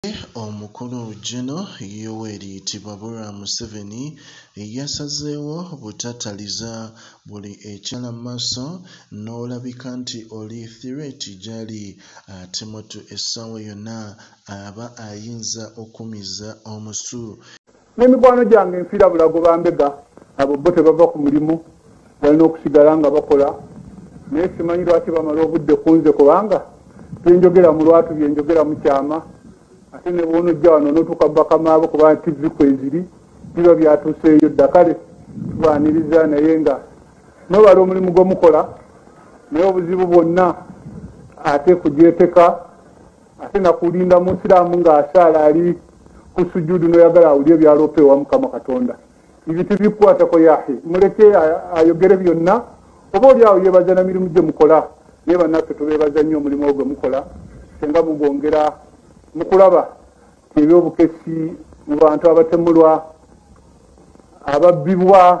Omukulu Gino Yoweri Museveni yasazeewo butataliza buli ekyala maaso n'olabika nti oli threat gy'ali ate mutu essaawa yonna aba ayinza okumiza omusu. N'emikwano gyange nfiira bulago bambega abo bo tebava ku mulimu balina okusigala nga bakola naye simanyi lwaki bamala obudde kunze kubanga byenjogera mu lwattu byenjogera mukyama ate ne bw'onojja wano n'otuuka bakamaabo kuba TV kweziri biba byatuuseeyo dda kale tubaaniriza naye nga nobala omulimu gw'omukola naye obuzibu bwonna ate kugyeteka ate nakulinda musiraamu ng'asaala ali ku sujudu noyagala awulye byaloopa ewa Mukama Katonda ebyo tebikwatako yahe muleke ayogere byonna oba oli awo yeebaza na mirimu gye mukola naye bannaffe tubeebaza nnyo omulimu ogwo mukola senga mugwongera mukulaba ebyobukesi mu bantu abatemulwa ababbibwa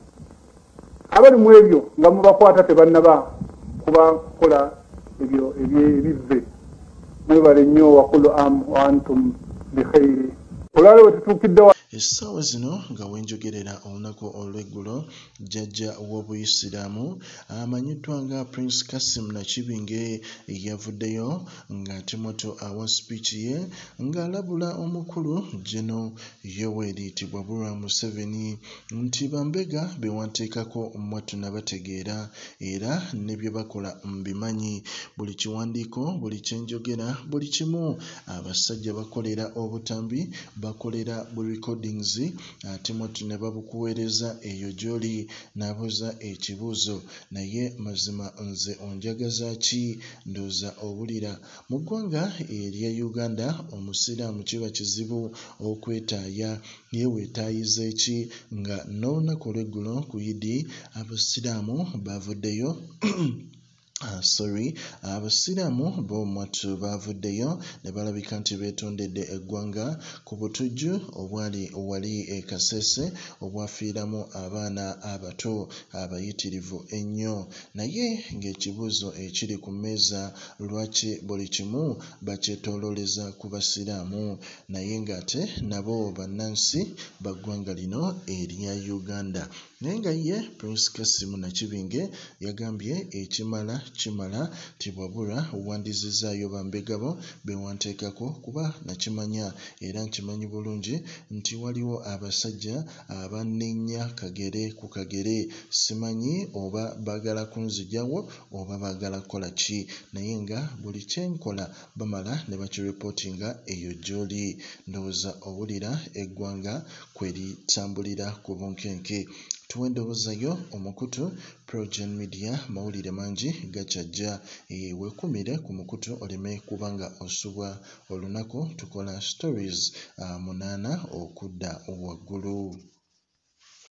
abali mu ebyo nga mubakwata tebannaba kubakola ebyo ebivve mwebale nnyo wakulu wa antum bikhairi olwale wetutuukidde essaawa zino nga wenjogerera olunaku olw'eggulo jjajja w'obuyisiraamu amanyiddwa nga Prince Kassim Nakibinge yavuddeyo ng'ate muto awa speech ye ng'alabula omukulu Gino Yoweri Museveni nti bambega be wanteekako mwattu nabategeera era ne bye bakola mbimanyi buli kiwandiiko buli kyenjogera buli kimu abasajja bakolera obutambi bakolera buli ate mutu ne babukuweereza eyo gy'oli n'abuuza ekibuuzo naye mazima nze onjagaza ki ndowooza obulira mu ggwanga erya Uganda omusiraamu kiba kizibu okwetaaya ye weetaayiza eki nga n'olunaku olw'eggulo ku Yidi abasiraamu bavuddeyo abasiraamu b'omwattu bavuddeyo ne balabika nti beetondedde eggwanga ku butujju wali e Kasese obwafiiramu abaana abato abayitirivu ennyo naye ng'ekibuuzo ekiri ku mmeeza lwaki buli kimu bakyetoolooleza ku basiraamu naye ng'ate nabo bannansi ba ggwanga lino erya Uganda naye nga ye Prince Kassim Nakibinge yagambye ekimala kimala tibwabula wandizizaayo bambega bo be wanteekako kuba nakimanya era nkimanyi bulungi nti waliwo abasajja abanenya kagere ku kagere simanyi oba baagala kunzigyawo oba baagala kukola ki naye nga buli kyenkola bamala ne bakiripootinga eyo gy'oli ndowooza owulira eggwanga kwe litambulira ku bunkenke tuwendowoozayo omukutu PROJOURN Media mawulire mangi gakyajja weekumire ku mukutu oleme kubanga osubwa olunaku tukola stories 8 okudda waggulu.